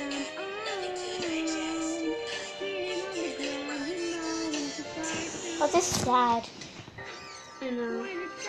Oh, this is sad. I know.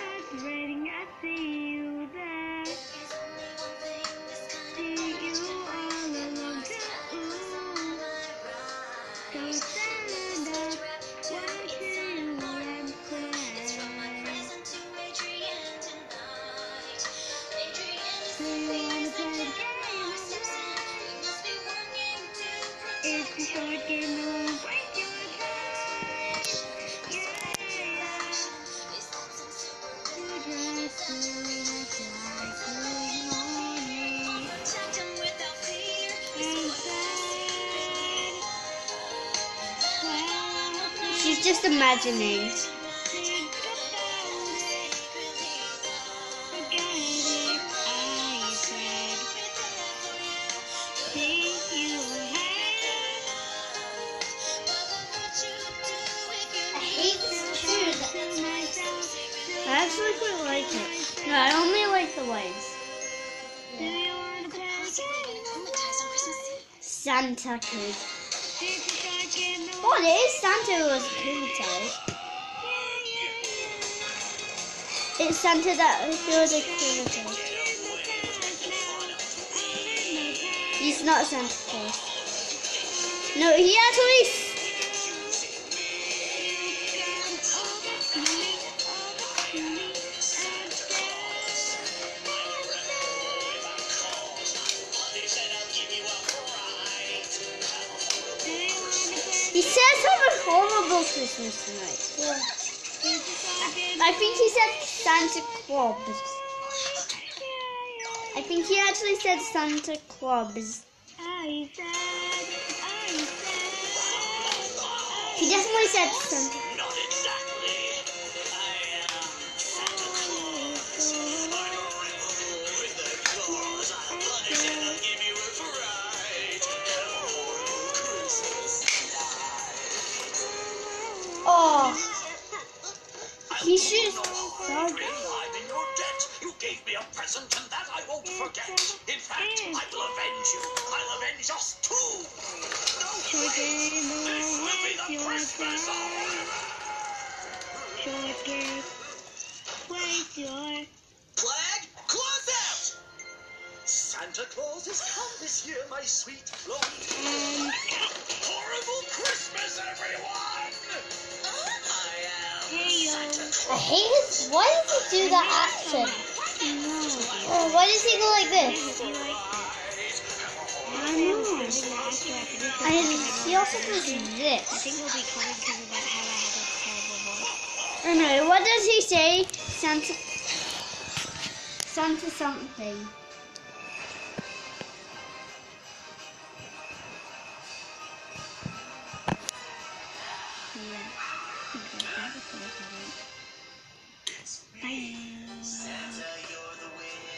She's just imagining. I actually quite like it. No, I only like the waves. Santa kid. Oh, there is Santa who was hypnotized. It's Santa that was hypnotized. He's not Santa Claus. No, he actually. He said something horrible Christmas tonight. Yeah. I think he said Santa Claus. I think he actually said Santa Claus. He definitely said Santa. Not exactly. I am Santa Claus. With the claws I'll punish and I'll give you a fright. Christmas night. Oh. He should. I'm in your debt. You gave me a present and that I won't forget. In fact, I will avenge you. I'll avenge us too. No way. This will be the Christmas of Flag, claws out! Santa Claus has come this year, my sweet floaty. Horrible Christmas, everyone! I am Santa Claus. I hate his. Why does he do that action? Oh, why does he go like this? I know. And he also does I this. think we'll be coming because of that how I had a terrible voice. I know. What does he say? Santa something.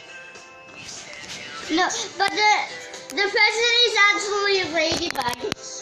No, but the president is actually a ladybug.